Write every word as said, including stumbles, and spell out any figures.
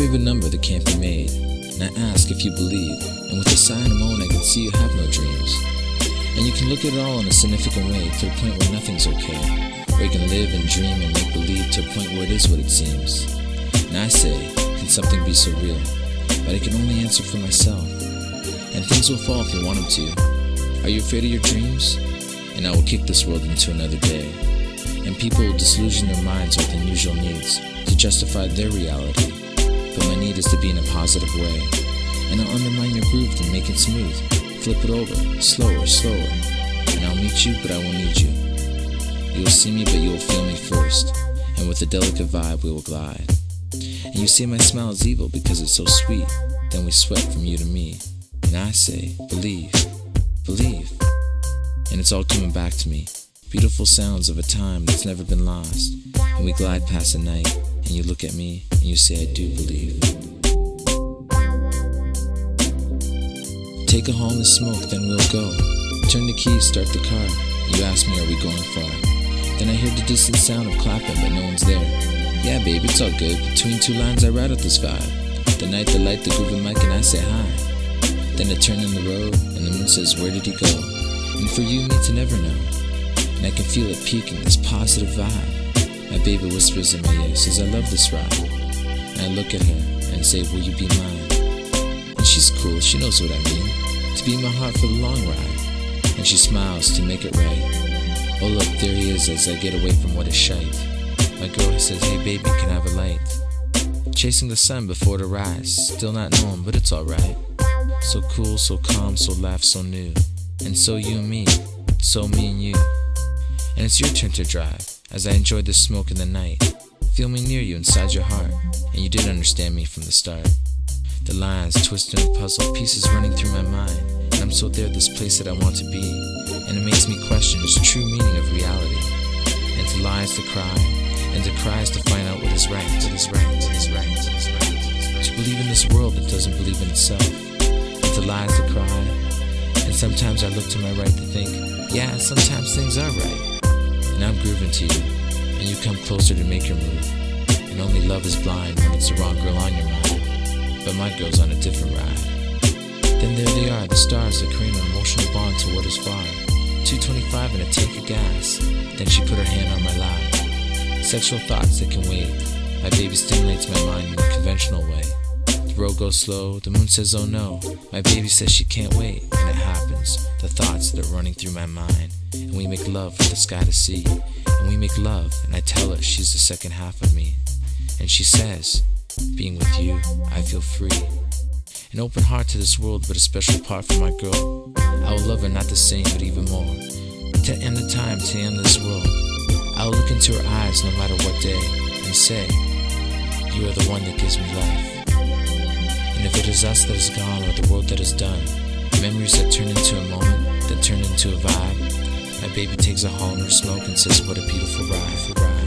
favorite number that can't be made, and I ask if you believe, and with a sigh and a moan I can see you have no dreams. And you can look at it all in a significant way, to the point where nothing's okay, where you can live and dream and make believe to a point where it is what it seems. And I say, can something be so real? But I can only answer for myself. And things will fall if you want them to. Are you afraid of your dreams? And I will kick this world into another day. And people will disillusion their minds with unusual needs to justify their reality. But my need is to be in a positive way. And I'll undermine your groove to make it smooth. Flip it over, slower, slower. And I'll meet you, but I won't need you. You will see me, but you will feel me first. And with a delicate vibe, we will glide. And you say my smile is evil because it's so sweet. Then we sweat from you to me. And I say, believe, believe. And it's all coming back to me. Beautiful sounds of a time that's never been lost. And we glide past the night, and you look at me, and you say I do believe. Take a haul in the smoke, then we'll go. Turn the keys, start the car. You ask me, are we going far? Then I hear the distant sound of clapping, but no one's there. Yeah, baby, it's all good. Between two lines, I ride out this vibe. The night, the light, the grooving mic, and I say hi. Then I turn in the road, and the moon says, where did he go? And for you, me to never know. And I can feel it peaking, this positive vibe. My baby whispers in my ear, says I love this ride. And I look at her and say, will you be mine? And she's cool, she knows what I mean. To be in my heart for the long ride. And she smiles to make it right. Oh look, there he is as I get away from what is shite. My girl says, hey baby, can I have a light? Chasing the sun before it rise. Still not knowing, but it's alright. So cool, so calm, so laugh, so new. And so you and me, so me and you. And it's your turn to drive, as I enjoy the smoke in the night. Feel me near you inside your heart, and you did understand me from the start. The lines twist in a puzzle, pieces running through my mind. And I'm so there, this place that I want to be. And it makes me question its true meaning of reality. And to lie is to cry, and to cry is to find out what is right, what is right, what is right, what is right. To believe in this world that doesn't believe in itself. And to lie is to cry. And sometimes I look to my right to think, yeah, sometimes things are right. And I'm grooving to you, and you come closer to make your move. And only love is blind when it's the wrong girl on your mind. But my girl's on a different ride. Then there they are, the stars that create an emotional bond to what is far. two twenty-five and a tank of gas. Then she put her hand on my lap. Sexual thoughts that can wait. My baby stimulates my mind in a conventional way. The road goes slow, the moon says oh no. My baby says she can't wait, and it happens. The thoughts that are running through my mind. And we make love for the sky to see. And we make love, and I tell her she's the second half of me. And she says, being with you, I feel free. An open heart to this world, but a special part for my girl. I will love her not the same, but even more. To end the time, to end this world. I will look into her eyes no matter what day, and say, you are the one that gives me life. And if it is us that is gone, or the world that is done, memories that turn into a moment, that turn into a vibe, my baby takes a haul in her smoke and says, what a beautiful ride.